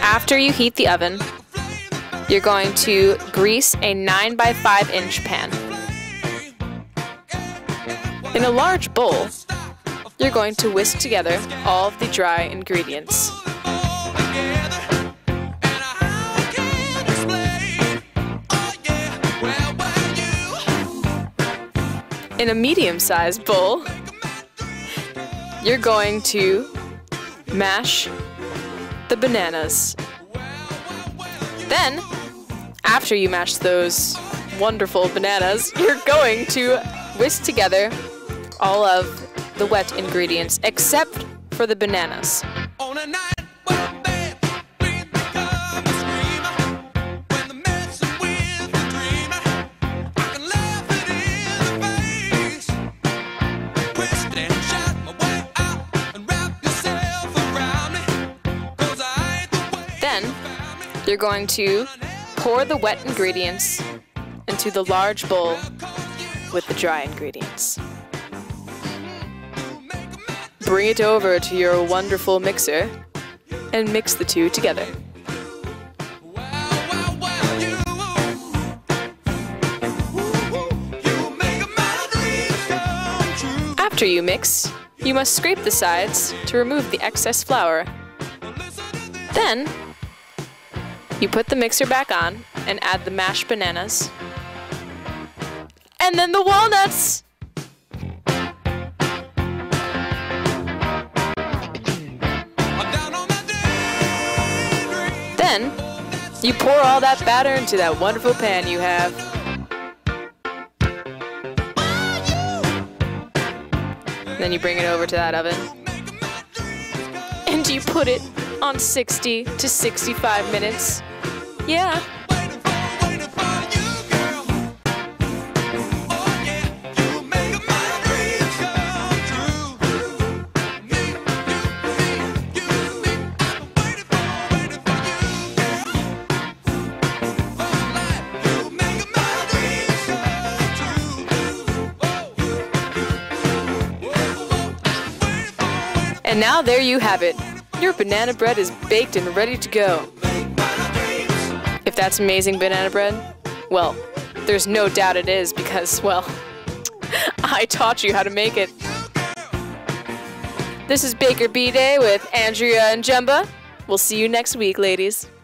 After you heat the oven, you're going to grease a 9 by 5 inch pan. In a large bowl, you're going to whisk together all of the dry ingredients. In a medium-sized bowl, you're going to mash the bananas. Then, after you mash those wonderful bananas, you're going to whisk together all of the wet ingredients except for the bananas. Then, you're going to pour the wet ingredients into the large bowl with the dry ingredients. Bring it over to your wonderful mixer and mix the two together. After you mix, you must scrape the sides to remove the excess flour. Then, you put the mixer back on and add the mashed bananas. And then the walnuts! Then, you pour all that batter into that wonderful pan you have. Then you bring it over to that oven. And you put it on 60 to 65 minutes. Yeah. And now there you have it. Your banana bread is baked and ready to go. If that's amazing banana bread, well, there's no doubt it is because, well, I taught you how to make it. This is Baker B-Day with Andrea and Jumba. We'll see you next week, ladies.